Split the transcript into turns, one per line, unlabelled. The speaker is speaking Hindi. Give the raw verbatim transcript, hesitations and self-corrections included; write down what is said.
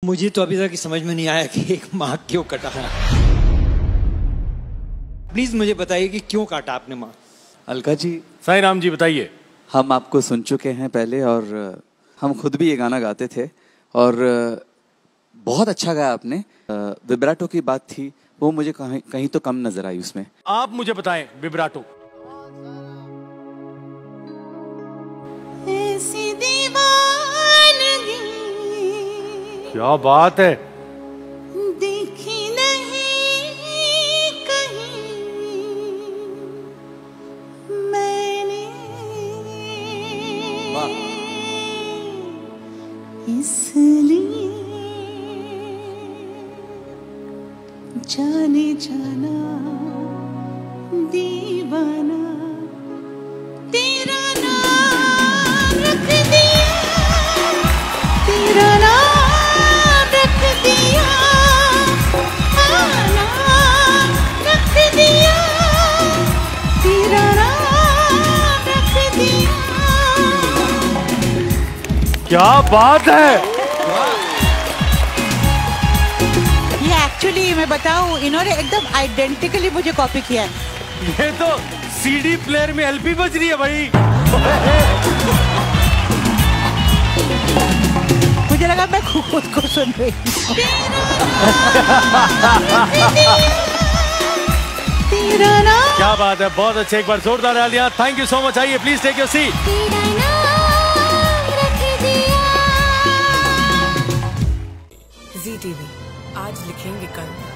मुझे तो अभी तक समझ में नहीं आया कि एक माँ क्यों कटा है। प्लीज मुझे बताइए कि क्यों काटा आपने माँ।
अलका जी,
साईं राम जी बताइए।
हम आपको सुन चुके हैं पहले और हम खुद भी ये गाना गाते थे और बहुत अच्छा गाया आपने। विब्राटो की बात थी वो मुझे कहीं कहीं तो कम नजर आई उसमें।
आप मुझे बताएं विब्राटो।
ऐसी दीवानगी
क्या बात है।
देखी नहीं कहीं मैंने, इसलिए जाने जाना दीवाना तेरा नाम रख दिया, तेरा नाम रख दिया, नाम रख दिया, तेरा नाम रख दिया।
क्या बात है।
ये एक्चुअली मैं बताऊं, इन्होंने एकदम आइडेंटिकली मुझे कॉपी किया है।
ये तो सीडी प्लेयर में एलपी बज रही है भाई।
मुझे लगा मैं खुद को सुन रही हूँ।
क्या बात है, बहुत अच्छे, एक बार जोरदार तालियां। Thank you so much. आइए please take your seat.
Zee TV आज लिखेंगे कल।